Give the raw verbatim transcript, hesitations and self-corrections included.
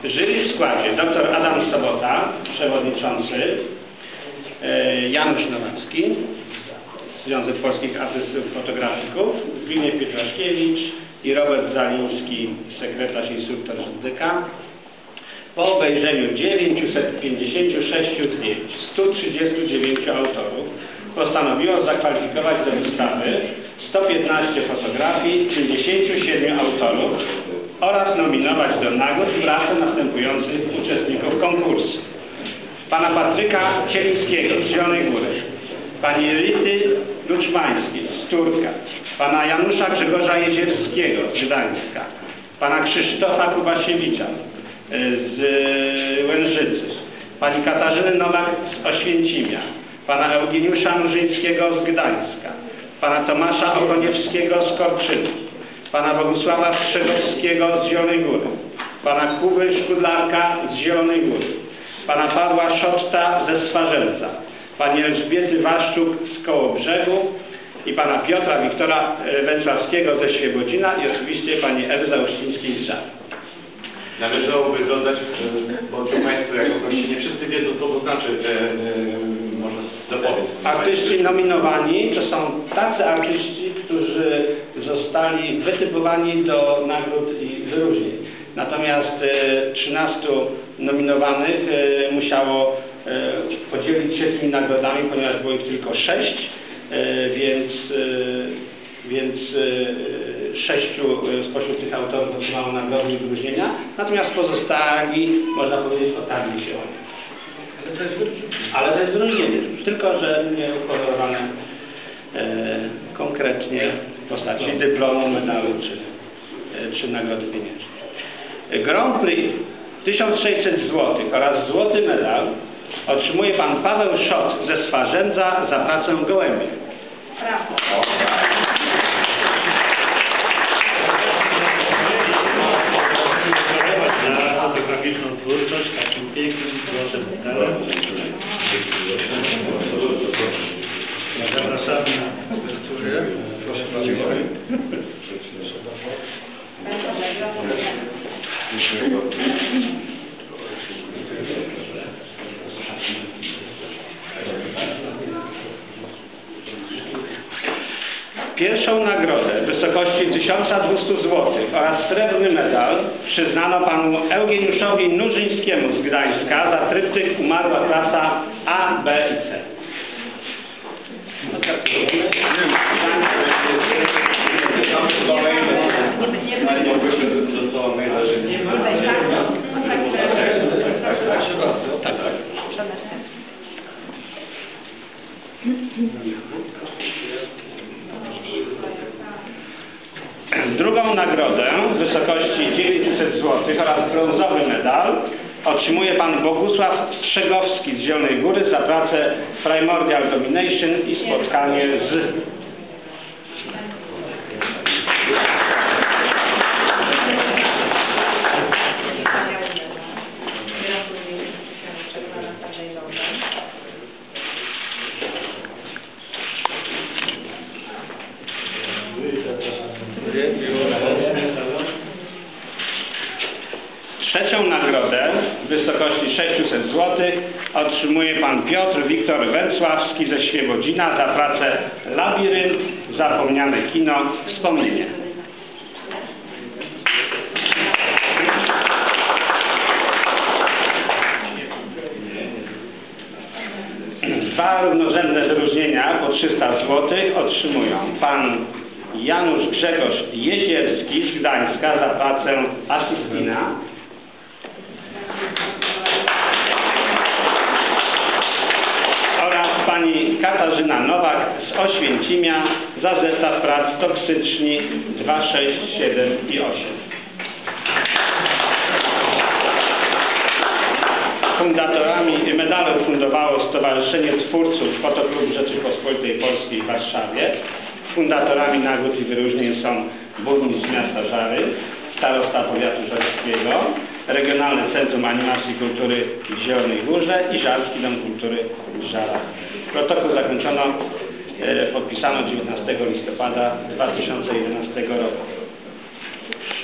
Jury w składzie dr Adam Sobota, przewodniczący, Janusz Nowacki, Związek Polskich Artystów Fotografików, Zbigniew Pietraszkiewicz i Robert Zaliński, sekretarz instruktor Z D K. Po obejrzeniu dziewięciuset pięćdziesięciu sześciu zdjęć stu trzydziestu dziewięciu autorów postanowiło zakwalifikować do wystawy sto piętnaście fotografii pięćdziesięciu siedmiu autorów oraz nominować do nagród pracę następujących uczestników konkursu: pana Patryka Cielińskiego z Zielonej Góry, pani Rity Luczmańskiej z Turka, pana Janusza Grzegorza Jeziewskiego z Gdańska, pana Krzysztofa Kubasiewicza z Łężycy, pani Katarzyny Nowak z Oświęcimia, pana Eugeniusza Murzyńskiego z Gdańska, pana Tomasza Ogoniewskiego z Korczyny, pana Bogusława Strzegowskiego z Zielonej Góry, pana Kuby Szkudlarka z Zielonej Góry, pana Pawła Szotta ze Stwarzelca, pani Elżbiety Waszczuk z Kołobrzegu i pana Piotra Wiktora Węcławskiego ze Świebodzina i oczywiście pani Ewy Zauścińskiej z Żar. Należałoby dodać, bo tu Państwo jako gości nie wszyscy wiedzą, co to znaczy, e, e, może dopowiedz. Artyści nominowani to są tacy artyści, którzy zostali wytypowani do nagród i wyróżnień. Natomiast e, trzynastu nominowanych e, musiało e, podzielić się tymi nagrodami, ponieważ było ich tylko sześć, e, więc, e, więc e, sześciu spośród tych autorów otrzymało nagrody i wyróżnienia, natomiast pozostali, można powiedzieć, otarli się o nie. Ale to jest wyróżnienie, tylko że nie ukolorowane e, konkretnie w postaci dyplomu, medalu czy, e, czy nagrody pieniężnej. Grand Prix tysiąc sześćset złotych oraz złoty medal otrzymuje pan Paweł Szot ze Stwarzędza za pracę Gołębie. Brawo. Za fotograficzną twórczość takim pięknym złotym medalem. Zapraszamy na lekturę. Proszę bardzo. Pierwszą nagrodę w wysokości tysiąc dwieście złotych oraz srebrny medal przyznano panu Eugeniuszowi Nurzyńskiemu z Gdańska za tryptyk Umarła klasa A, B i C. Drugą nagrodę w wysokości dziewięćset złotych oraz brązowy medal otrzymuje pan Bogusław Strzegowski z Zielonej Góry za pracę Primordial Domination i spotkanie z... Trzecią nagrodę w wysokości sześciuset złotych otrzymuje pan Piotr Wiktor Węcławski ze Świebodzina za pracę Labirynt, zapomniane kino, wspomnienie. Dwa równorzędne wyróżnienia po trzysta złotych otrzymują pan Janusz Grzegorz Jezierski z Gdańska za pracę Asystina oraz pani Katarzyna Nowak z Oświęcimia za zestaw prac Toksyczni dwa, sześć, siedem i osiem. Fundatorami medalu fundowało Stowarzyszenie Twórców Fotoklub Rzeczypospolitej Polskiej w Warszawie. Fundatorami nagród i wyróżnień są burmistrz miasta Żary, starosta powiatu żarskiego, Regionalne Centrum Animacji i Kultury w Zielonej Górze i Żarski Dom Kultury w Żarach. Protokół zakończono, e, podpisano dziewiętnastego listopada dwa tysiące jedenastego roku.